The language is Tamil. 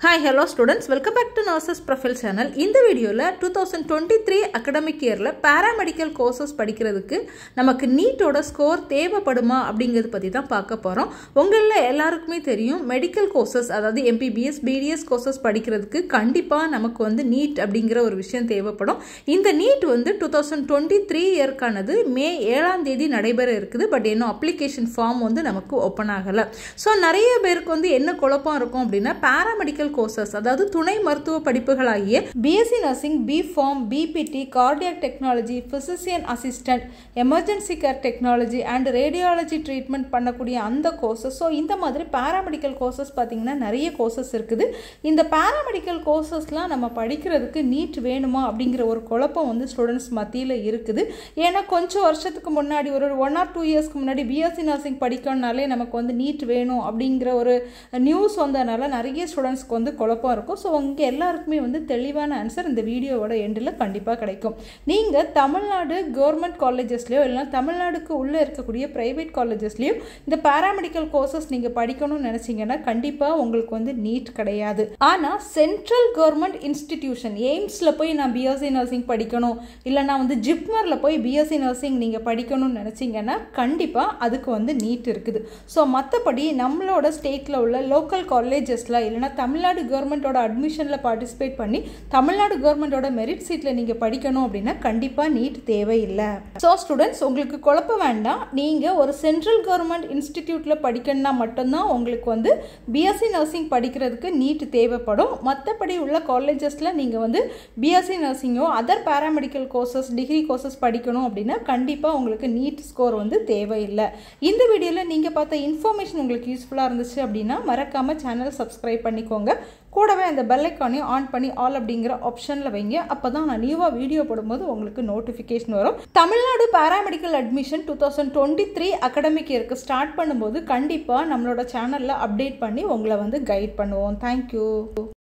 Hi, hello students. Welcome back to Nursesprofile channel. இந்த வீடியோல 2023 academic yearல paramedical courses படிக்கிறதுக்கு நமக்கு நீட்டோட ஸ்கோர் தேவைப்படுமா அப்படிங்கிறது பத்தி தான் பார்க்க போறோம். உங்கள எல்லாருக்குமே தெரியும் மெடிக்கல் கோர்சஸ் அதாவது MBBS, BDS கோர்சஸ் படிக்கிறதுக்கு கண்டிப்பா நமக்கு வந்து நீட் அப்படிங்கிற ஒரு விஷயம் தேவைப்படும். இந்த நீட் வந்து 2023 இயர்க்கானது மே 7ஆம் தேதி நடைபெற இருக்குது. பட் இன்னும் அப்ளிகேஷன் ஃபார்ம் வந்து நமக்கு ஓபன் ஆகல. சோ நிறைய பேருக்கு வந்து என்ன குழப்பம் இருக்கும் அப்படினா paramedical courses அதாவது துணை மருத்துவ படிப்புகளாகிய BSc Nursing, B.Pharm, BPT, Cardiac Technology, Physician Assistant, Emergency Care Technology and Radiology Treatment பண்ணக்கூடிய அந்த courses. ஸோ இந்த மாதிரி paramedical courses பார்த்தீங்கன்னா நிறைய courses இருக்குது. இந்த paramedical courses-லாம் நம்ம படிக்கிறதுக்கு நீட் வேணுமா அப்படிங்கிற ஒரு குழப்பம் வந்து ஸ்டூடெண்ட்ஸ் மத்தியில் இருக்குது. ஏன்னா கொஞ்சம் வருஷத்துக்கு முன்னாடி ஒரு 1 or 2 இயர்ஸ்க்கு முன்னாடி BSc Nursing படிக்கணும்னாலே நமக்கு வந்து நீட் வேணும் அப்படிங்கிற ஒரு நியூஸ் வந்ததுனால நிறைய ஸ்டூடெண்ட்ஸ்க்கு வந்து குழப்பம் இருக்கும். ஸோ உங்கள் எல்லாருக்குமே வந்து தெளிவான ஆன்சர் இந்த வீடியோவோட எண்டில் கண்டிப்பாக கிடைக்கும். நீங்கள் தமிழ்நாடு கவர்மெண்ட் காலேஜஸ்லையோ இல்லைனா தமிழ்நாடுக்கு உள்ளே இருக்கக்கூடிய ப்ரைவேட் காலேஜஸ்லையோ இந்த பேராமெடிக்கல் கோர்சஸ் நீங்கள் படிக்கணும்னு நினச்சிங்கன்னா கண்டிப்பாக உங்களுக்கு வந்து நீட் கிடையாது. ஆனால் சென்ட்ரல் கவர்மெண்ட் இன்ஸ்டிடியூஷன் எய்ம்ஸில் போய் நான் BSc நர்சிங் படிக்கணும் இல்லைனா வந்து ஜிப்மரில் போய் BSc நர்சிங் நீங்கள் படிக்கணும்னு நினச்சிங்கன்னா கண்டிப்பாக அதுக்கு வந்து நீட் இருக்குது. ஸோ மற்றபடி நம்மளோட ஸ்டேட்டில் உள்ள லோக்கல் காலேஜஸில் இல்லைனா தமிழ்நாடு கவர்மெண்டோட அட்மிஷனில் பார்ட்டிசிபேட் பண்ணி தமிழ்நாடு கவர்மெண்டோட மெரிட் சீட்டில் நீங்கள் படிக்கணும் அப்படின்னா கண்டிப்பாக நீட் தேவையில்லை. ஸோ ஸ்டூடெண்ட்ஸ் உங்களுக்கு குழப்பம் வேண்டாம். நீங்கள் ஒரு சென்ட்ரல் கவர்மெண்ட் இன்ஸ்டிடியூட்டில் படிக்கணும்னா மட்டும்தான் உங்களுக்கு வந்து BSc நர்சிங் படிக்கிறதுக்கு நீட் தேவைப்படும். மற்றபடி உள்ள காலேஜஸில் நீங்கள் வந்து BSc நர்சிங்கோ other paramedical courses degree courses படிக்கணும் அப்படின்னா கண்டிப்பாக உங்களுக்கு நீட் ஸ்கோர் வந்து தேவையில்லை. இந்த வீடியோவில் நீங்கள் பார்த்த இன்ஃபர்மேஷன் உங்களுக்கு யூஸ்ஃபுல்லாக இருந்துச்சு அப்படின்னா மறக்காமல் சேனல் சப்ஸ்கிரைப் பண்ணிக்கோங்க. கூடவே அந்த பெல் ஐக்கானையும் ஆன் பண்ணி ஆல் அப்படிங்கிற ஆப்ஷனில் வைங்க. அப்போ தான் நான் நியூவாக வீடியோ போடும்போது உங்களுக்கு நோட்டிஃபிகேஷன் வரும். தமிழ்நாடு பேராமெடிக்கல் அட்மிஷன் 2023 அகாடமிக் இயருக்கு ஸ்டார்ட் பண்ணும்போது கண்டிப்பாக நம்மளோட சேனலில் அப்டேட் பண்ணி உங்களை வந்து கைட் பண்ணுவோம். தேங்க்யூ.